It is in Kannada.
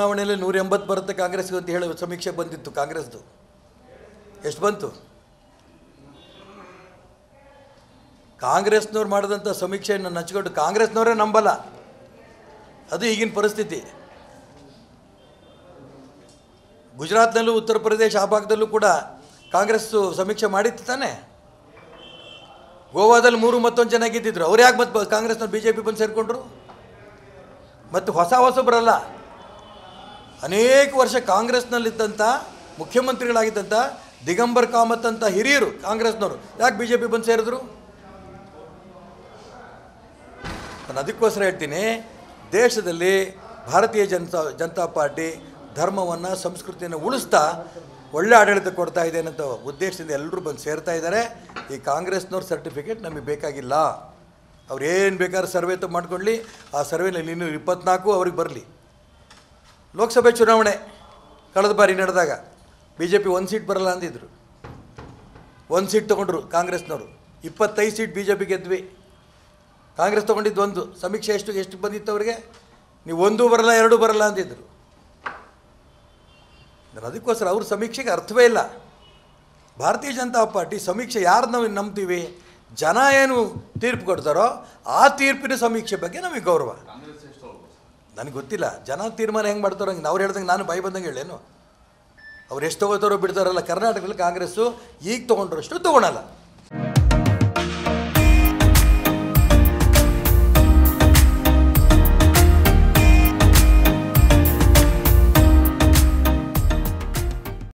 ಚುನಾವಣೆಯಲ್ಲಿ 180 ಬರುತ್ತೆ ಕಾಂಗ್ರೆಸ್ಗೆ ಅಂತ ಹೇಳಿ ಸಮೀಕ್ಷೆ ಬಂದಿತ್ತು ಕಾಂಗ್ರೆಸ್ದು. ಎಷ್ಟು ಬಂತು? ಕಾಂಗ್ರೆಸ್ನವ್ರು ಮಾಡಿದಂಥ ಸಮೀಕ್ಷೆಯನ್ನು ನಚ್ಕೊಂಡು ಕಾಂಗ್ರೆಸ್ನವರೇ ನಂಬಲ್ಲ. ಅದು ಈಗಿನ ಪರಿಸ್ಥಿತಿ. ಗುಜರಾತ್ನಲ್ಲೂ ಉತ್ತರ ಪ್ರದೇಶ ಆ ಭಾಗದಲ್ಲೂ ಕೂಡ ಕಾಂಗ್ರೆಸ್ಸು ಸಮೀಕ್ಷೆ ಮಾಡಿತ್ತು ತಾನೆ. ಗೋವಾದಲ್ಲಿ 3 ಮತ್ತೊಂದು ಜನ ಗೆದ್ದಿದ್ರು. ಅವ್ರು ಯಾಕೆ ಮತ್ತೆ ಕಾಂಗ್ರೆಸ್ನವ್ರು BJP ಬಂದು ಸೇರಿಕೊಂಡ್ರು? ಮತ್ತು ಹೊಸಬರಲ್ಲ, ಅನೇಕ ವರ್ಷ ಕಾಂಗ್ರೆಸ್ನಲ್ಲಿದ್ದಂಥ ಮುಖ್ಯಮಂತ್ರಿಗಳಾಗಿದ್ದಂಥ ದಿಗಂಬರ್ ಕಾಮತ್ ಅಂತ ಹಿರಿಯರು ಕಾಂಗ್ರೆಸ್ನವರು ಯಾಕೆ BJP ಬಂದು ಸೇರಿದ್ರು? ನಾನು ಅದಕ್ಕೋಸ್ಕರ ಹೇಳ್ತೀನಿ, ದೇಶದಲ್ಲಿ ಭಾರತೀಯ ಜನತಾ ಪಾರ್ಟಿ ಧರ್ಮವನ್ನು ಸಂಸ್ಕೃತಿಯನ್ನು ಉಳಿಸ್ತಾ ಒಳ್ಳೆ ಆಡಳಿತ ಕೊಡ್ತಾ ಇದೆ ಅನ್ನೋ ಉದ್ದೇಶದಿಂದ ಎಲ್ಲರೂ ಬಂದು ಸೇರ್ತಾ ಇದ್ದಾರೆ. ಈ ಕಾಂಗ್ರೆಸ್ನವ್ರ ಸರ್ಟಿಫಿಕೇಟ್ ನಮಗೆ ಬೇಕಾಗಿಲ್ಲ. ಅವ್ರು ಏನು ಬೇಕಾದ್ರೂ ಸರ್ವೆ ಮಾಡ್ಕೊಳ್ಳಿ. ಆ ಸರ್ವೆನಲ್ಲಿ ಇನ್ನೂ 24 ಅವ್ರಿಗೆ ಬರಲಿ. ಲೋಕಸಭೆ ಚುನಾವಣೆ ಕಳೆದ ಬಾರಿ ನಡೆದಾಗ BJP 1 ಸೀಟ್ ಬರಲ್ಲ ಅಂದಿದ್ರು. 1 ಸೀಟ್ ತೊಗೊಂಡ್ರು ಕಾಂಗ್ರೆಸ್ನವರು. 25 ಸೀಟ್ BJP ಗೆದ್ವಿ. ಕಾಂಗ್ರೆಸ್ ತೊಗೊಂಡಿದ್ದು 1. ಸಮೀಕ್ಷೆ ಎಷ್ಟು ಬಂದಿತ್ತು ಅವರಿಗೆ? ನೀವು 1 ಬರಲ್ಲ 2 ಬರಲ್ಲ ಅಂದಿದ್ರು. ಅದಕ್ಕೋಸ್ಕರ ಅವ್ರ ಸಮೀಕ್ಷೆಗೆ ಅರ್ಥವೇ ಇಲ್ಲ. ಭಾರತೀಯ ಜನತಾ ಪಾರ್ಟಿ ಸಮೀಕ್ಷೆ ಯಾರು ನಾವು ನಂಬ್ತೀವಿ? ಜನ ಏನು ತೀರ್ಪು ಕೊಡ್ತಾರೋ ಆ ತೀರ್ಪಿನ ಸಮೀಕ್ಷೆ ಬಗ್ಗೆ ನಮಗೆ ಗೌರವ. ನನಗೆ ಗೊತ್ತಿಲ್ಲ ಜನ ತೀರ್ಮಾನ ಹೆಂಗೆ ಮಾಡ್ತಾರೋ ಹಂಗೆ. ಅವ್ರು ಹೇಳ್ದಂಗೆ ನಾನು ಬಾಯಿ ಬಂದಂಗೆ ಹೇಳೇನು? ಅವ್ರು ಎಷ್ಟು ತೊಗೋತಾರೋ ಬಿಡ್ತಾರಲ್ಲ. ಕರ್ನಾಟಕದಲ್ಲಿ ಕಾಂಗ್ರೆಸ್ಸು ಈಗ ತೊಗೊಂಡ್ರಷ್ಟು ತೊಗೊಳಲ್ಲ.